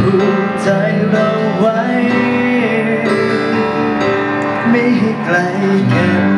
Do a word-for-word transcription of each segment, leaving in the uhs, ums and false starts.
ผูกใจเราไว้ไม่ให้ไกลกัน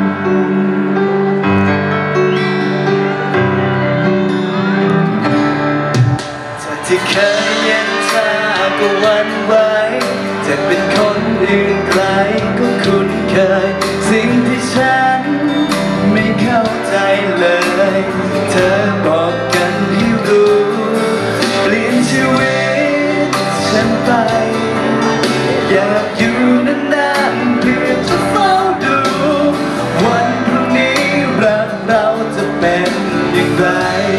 จากที่เคยเย็นชาก็หวั่นไหวจะเป็นคนอื่นใครก็คุ้นเคยสิ่งที่ฉันไม่เข้าใจเลยเธอบอกกันให้รู้เปลี่ยนชีวิตฉันไปอยากอยู่นานๆเพื่อจะเฝ้าดูวันพรุ่งนี้รักเราจะเป็นอย่างไร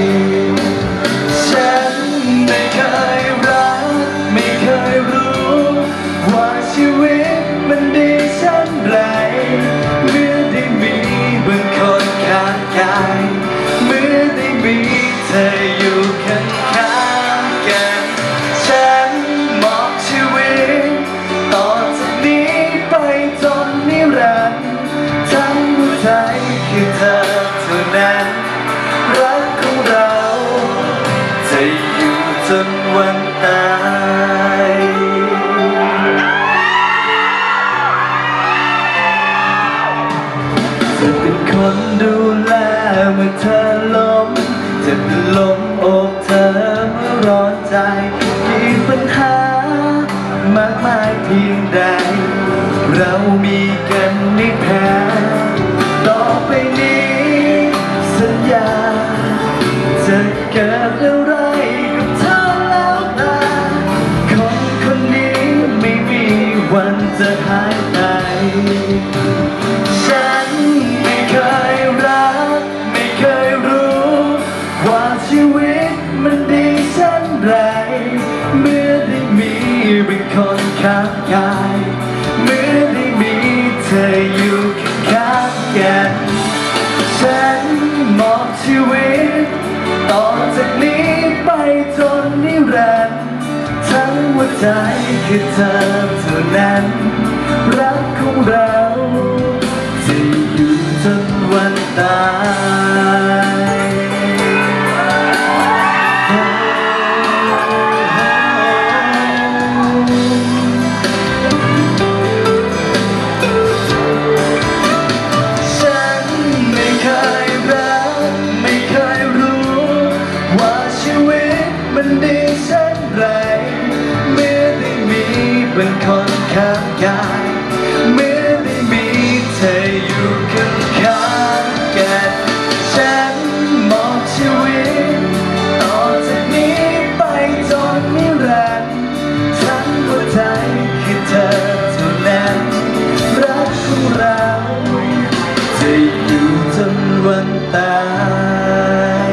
ฉันไม่เคยรักไม่เคยรู้ว่าชีวิตมันดีเช่นไรเมื่อได้มีบางคนข้างกายเมื่อได้มีเธออยู่ข้างข้างกันฉันมอบชีวิตต่อจากนี้ไปจนนิรันดร์ทั้งหัวใจคือเธอเท่านั้นรักของเราจะอยู่จนวันตายจะเป็นคนดูแลเมื่อเธอล้มจะเป็นลมโอบเธอเมื่อร้อนใจมีปัญหามากมายเพียงใดเรามีกันไม่แพ้ต่อไปนี้สัญญาจะเกิดอะไรกับเธอแล้วแต่คนคนนี้ไม่มีวันจะหายไปฉันไม่เคยรักไม่เคยรู้ว่าชีวิตมันดีเช่นไรเมื่อได้มีเป็นคนข้างกายเมื่อได้มีเธออยู่ข้างกันฉันมอบชีวิตต่อจากนี้ไปจนนิรันดร์ทั้งหัวใจคือเธอเท่านั้นรักของเราจะอยู่จนวันตายฉันไม่เคยรักไม่เคยรู้ว่าชีวิตมันดีเช่นไรเมื่อได้มีเป็นคนข้างกายเมื่อได้มีเธออยู่ข้างข้างกันฉันมอบชีวิตต่อจากนี้ไปจนนิรันดร์ทั้งหัวใจคือเธอเท่านั้นรักของเราจะอยู่จนวันตาย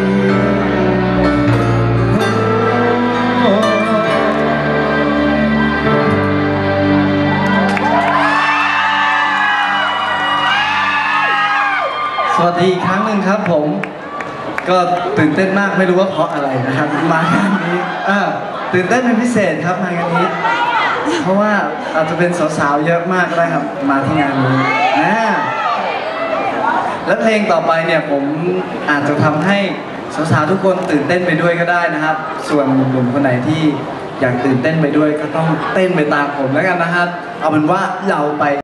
สวัสดีอีกครั้งหนึ่งครับผมก็ตื่นเต้นมากไม่รู้ว่าเพราะอะไรนะครับมางานนี้อ่าตื่นเต้นเป็นพิเศษครับมางานนี้เพราะว่าอาจจะเป็นสาวๆเยอะมากก็ได้ครับมาที่งานนี้นะและเพลงต่อไปเนี่ยผมอาจจะทำให้สาวๆทุกคนตื่นเต้นไปด้วยก็ได้นะครับส่วนหนุ่มๆคนไหนที่อยากตื่นเต้นไปด้วยก็ต้องเต้นไปตามผมแล้วกันนะครับเอาเป็นว่าเราไป